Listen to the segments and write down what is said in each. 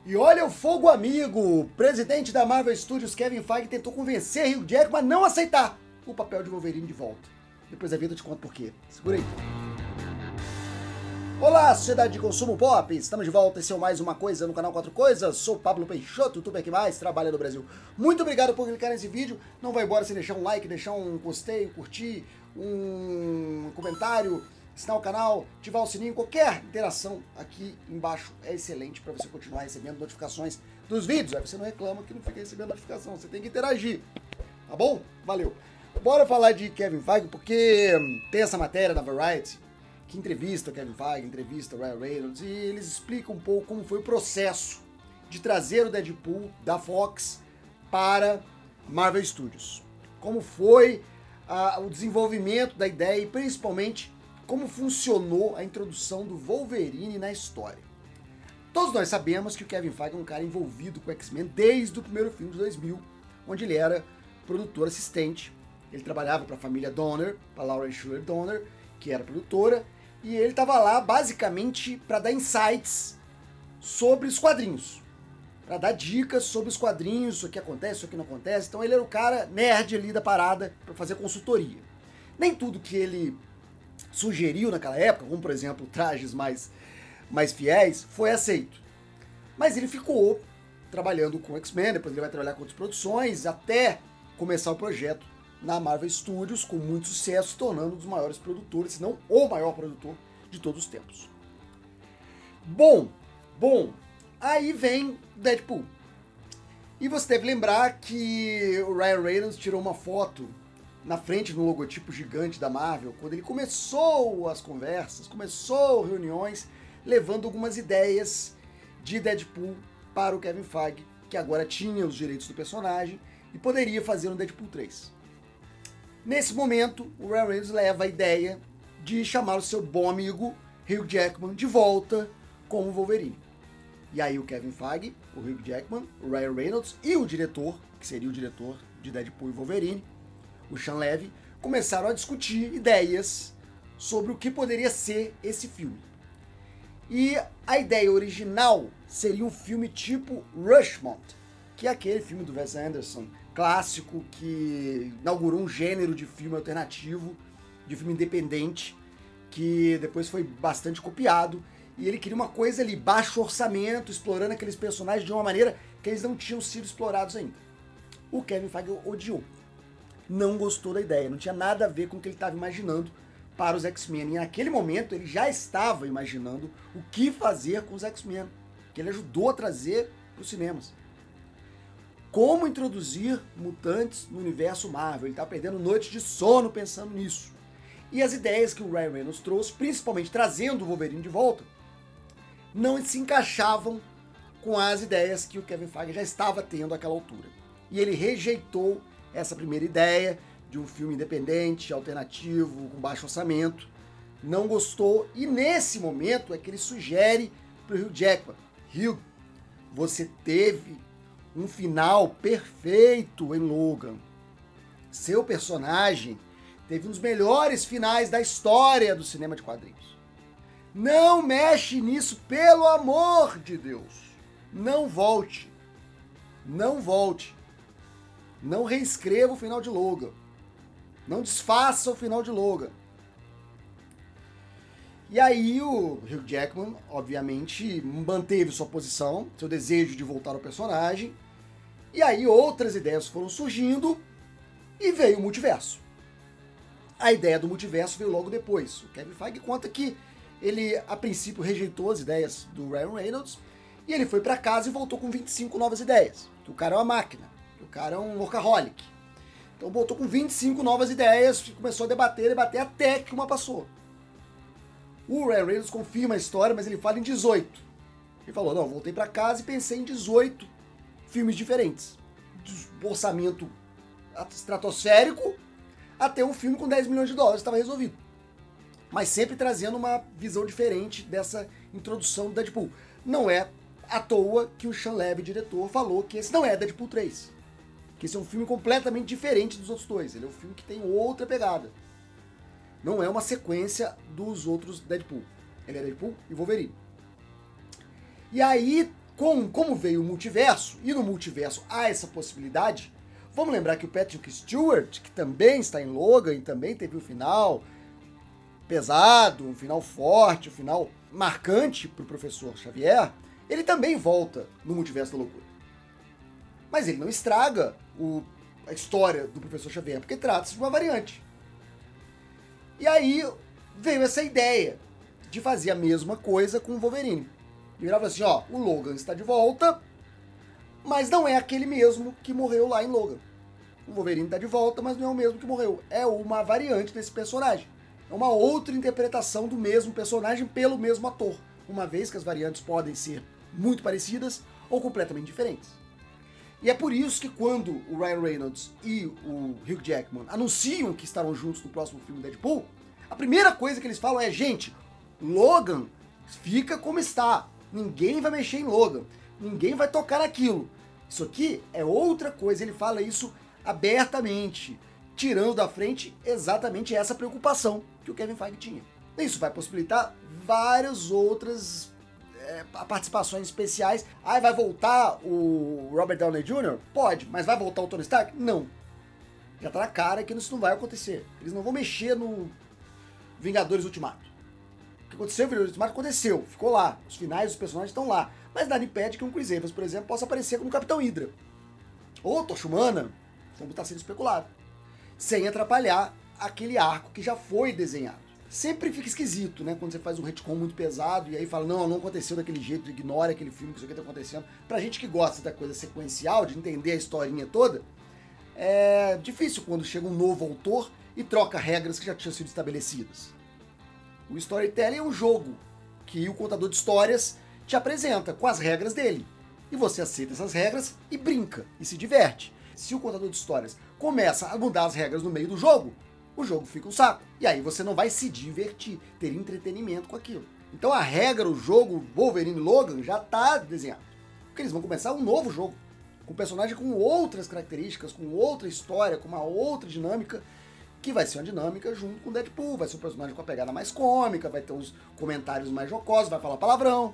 E olha o fogo amigo! O presidente da Marvel Studios, Kevin Feige, tentou convencer Hugh Jackman a não aceitar o papel de Wolverine de volta. Depois da vida eu te conto por quê. Segura aí. Olá, sociedade de consumo pop! Estamos de volta, esse é mais uma coisa no canal 4 Coisas. Sou Pablo Peixoto, youtuber que mais trabalha no Brasil. Muito obrigado por clicar nesse vídeo. Não vai embora sem deixar um like, deixar um gostei, curtir, um comentário, assinar o canal, ativar o sininho. Qualquer interação aqui embaixo é excelente para você continuar recebendo notificações dos vídeos. Aí você não reclama que não fica recebendo notificação, você tem que interagir. Tá bom? Valeu! Bora falar de Kevin Feige, porque tem essa matéria da Variety que entrevista o Kevin Feige, entrevista o Ryan Reynolds, e eles explicam um pouco como foi o processo de trazer o Deadpool da Fox para Marvel Studios. Como foi o desenvolvimento da ideia e principalmente como funcionou a introdução do Wolverine na história. Todos nós sabemos que o Kevin Feige é um cara envolvido com o X-Men desde o primeiro filme de 2000, onde ele era produtor assistente. Ele trabalhava para a família Donner, para Lauren Schuller Donner, que era produtora, e ele estava lá basicamente para dar insights sobre os quadrinhos, para dar dicas sobre os quadrinhos, isso aqui acontece, isso aqui não acontece. Então ele era o cara nerd ali da parada para fazer consultoria. Nem tudo que ele sugeriu naquela época, como por exemplo trajes mais fiéis, foi aceito. Mas ele ficou trabalhando com X-Men, depois ele vai trabalhar com outras produções, até começar o projeto na Marvel Studios, com muito sucesso, se tornando um dos maiores produtores, se não o maior produtor de todos os tempos. Bom, aí vem Deadpool. E você deve lembrar que o Ryan Reynolds tirou uma foto na frente do logotipo gigante da Marvel, quando ele começou as conversas, começou reuniões, levando algumas ideias de Deadpool para o Kevin Feige, que agora tinha os direitos do personagem e poderia fazer um Deadpool 3. Nesse momento, o Ryan Reynolds leva a ideia de chamar o seu bom amigo Hugh Jackman de volta como Wolverine. E aí o Kevin Feige, o Hugh Jackman, o Ryan Reynolds e o diretor, que seria o diretor de Deadpool e Wolverine, o Sean Levy, começaram a discutir ideias sobre o que poderia ser esse filme. E a ideia original seria um filme tipo Rushmore, que é aquele filme do Wes Anderson, clássico, que inaugurou um gênero de filme alternativo, de filme independente, que depois foi bastante copiado, e ele queria uma coisa ali, baixo orçamento, explorando aqueles personagens de uma maneira que eles não tinham sido explorados ainda. O Kevin Feige odiou, não gostou da ideia, não tinha nada a ver com o que ele estava imaginando para os X-Men, e naquele momento ele já estava imaginando o que fazer com os X-Men, que ele ajudou a trazer para os cinemas. Como introduzir mutantes no universo Marvel. Ele estava perdendo noites de sono pensando nisso. E as ideias que o Ryan Reynolds trouxe, principalmente trazendo o Wolverine de volta, não se encaixavam com as ideias que o Kevin Feige já estava tendo àquela altura. E ele rejeitou essa primeira ideia de um filme independente, alternativo, com baixo orçamento. Não gostou, e nesse momento é que ele sugere para o Hugh Jackman: Hugh, você teve um final perfeito em Logan. Seu personagem teve um dos melhores finais da história do cinema de quadrinhos. Não mexe nisso, pelo amor de Deus. Não volte. Não volte. Não reescreva o final de Logan. Não desfaça o final de Logan. E aí o Hugh Jackman, obviamente, manteve sua posição, seu desejo de voltar ao personagem. E aí outras ideias foram surgindo e veio o multiverso. A ideia do multiverso veio logo depois. O Kevin Feige conta que ele, a princípio, rejeitou as ideias do Ryan Reynolds e ele foi para casa e voltou com 25 novas ideias. Que o cara é uma máquina, que o cara é um workaholic. Então voltou com 25 novas ideias e começou a debater até que uma passou. O Ryan Reynolds confirma a história, mas ele fala em 18. Ele falou: não, voltei para casa e pensei em 18 filmes diferentes. Do orçamento estratosférico até um filme com 10 milhões de dólares estava resolvido. Mas sempre trazendo uma visão diferente dessa introdução do Deadpool. Não é à toa que o Sean Levy, diretor, falou que esse não é Deadpool 3. Que esse é um filme completamente diferente dos outros dois. Ele é um filme que tem outra pegada. Não é uma sequência dos outros Deadpool. Ele é Deadpool e Wolverine. E aí como veio o multiverso, e no multiverso há essa possibilidade, vamos lembrar que o Patrick Stewart, que também está em Logan e também teve um final pesado, um final forte, um final marcante para o Professor Xavier, ele também volta no Multiverso da Loucura. Mas ele não estraga a história do Professor Xavier, porque trata-se de uma variante. E aí veio essa ideia de fazer a mesma coisa com o Wolverine. E virava assim, ó, o Logan está de volta, mas não é aquele mesmo que morreu lá em Logan. O Wolverine está de volta, mas não é o mesmo que morreu. É uma variante desse personagem. É uma outra interpretação do mesmo personagem pelo mesmo ator. Uma vez que as variantes podem ser muito parecidas ou completamente diferentes. E é por isso que quando o Ryan Reynolds e o Hugh Jackman anunciam que estarão juntos no próximo filme Deadpool, a primeira coisa que eles falam é, gente, Logan fica como está. Ninguém vai mexer em Logan. Ninguém vai tocar naquilo. Isso aqui é outra coisa. Ele fala isso abertamente, tirando da frente exatamente essa preocupação que o Kevin Feige tinha. Isso vai possibilitar várias outras participações especiais. Ah, vai voltar o Robert Downey Jr.? Pode, mas vai voltar o Tony Stark? Não. Já tá na cara que isso não vai acontecer. Eles não vão mexer no Vingadores Ultimato. O que aconteceu no Vingadores Ultimato aconteceu, ficou lá. Os finais dos personagens estão lá. Mas nada impede que um Chris Evans, por exemplo, possa aparecer como Capitão Hydra. Ou Tocha Humana, como está sendo especulado. Sem atrapalhar aquele arco que já foi desenhado. Sempre fica esquisito, né? Quando você faz um retcon muito pesado e aí fala, não aconteceu daquele jeito, ignora aquele filme, que isso aqui tá acontecendo. Pra gente que gosta da coisa sequencial, de entender a historinha toda, é difícil quando chega um novo autor e troca regras que já tinham sido estabelecidas. O storytelling é um jogo que o contador de histórias te apresenta com as regras dele. E você aceita essas regras e brinca, e se diverte. Se o contador de histórias começa a mudar as regras no meio do jogo, o jogo fica um saco. E aí você não vai se divertir, ter entretenimento com aquilo. Então a regra, o jogo Wolverine Logan já está desenhado. Porque eles vão começar um novo jogo, com um personagem com outras características, com outra história, com uma outra dinâmica, que vai ser uma dinâmica junto com o Deadpool. Vai ser um personagem com a pegada mais cômica, vai ter uns comentários mais jocosos, vai falar palavrão.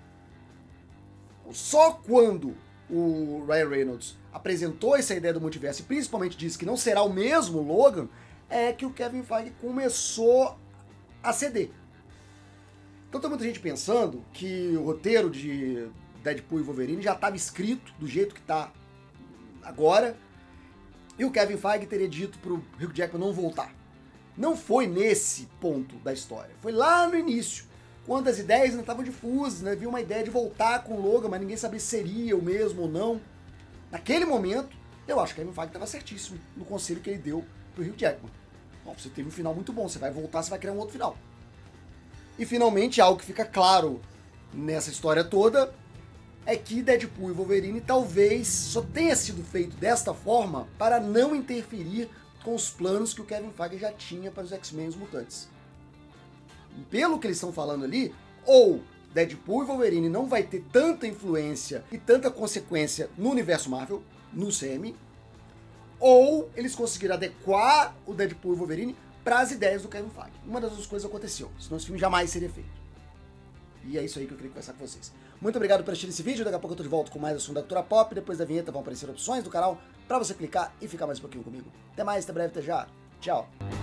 Só quando o Ryan Reynolds apresentou essa ideia do multiverso e principalmente disse que não será o mesmo Logan, é que o Kevin Feige começou a ceder. Então tem muita gente pensando que o roteiro de Deadpool e Wolverine já estava escrito do jeito que está agora, e o Kevin Feige teria dito pro Hugh Jackman não voltar. Não foi nesse ponto da história, foi lá no início, quando as ideias ainda estavam difusas, né? Havia uma ideia de voltar com o Logan, mas ninguém sabia se seria o mesmo ou não. Naquele momento, eu acho que o Kevin Feige estava certíssimo no conselho que ele deu pro Hugh Jackman. Bom, você teve um final muito bom, você vai voltar, você vai criar um outro final. E finalmente, algo que fica claro nessa história toda é que Deadpool e Wolverine talvez só tenha sido feito desta forma para não interferir com os planos que o Kevin Feige já tinha para os X-Men e os Mutantes. Pelo que eles estão falando ali, ou Deadpool e Wolverine não vai ter tanta influência e tanta consequência no universo Marvel, no CM, ou eles conseguiram adequar o Deadpool e Wolverine para as ideias do Kevin Feige. Uma das duas coisas aconteceu, senão esse filme jamais seria feito. E é isso aí que eu queria conversar com vocês. Muito obrigado por assistir esse vídeo, daqui a pouco eu tô de volta com mais assunto da cultura pop, depois da vinheta vão aparecer opções do canal para você clicar e ficar mais um pouquinho comigo. Até mais, até breve, até já. Tchau.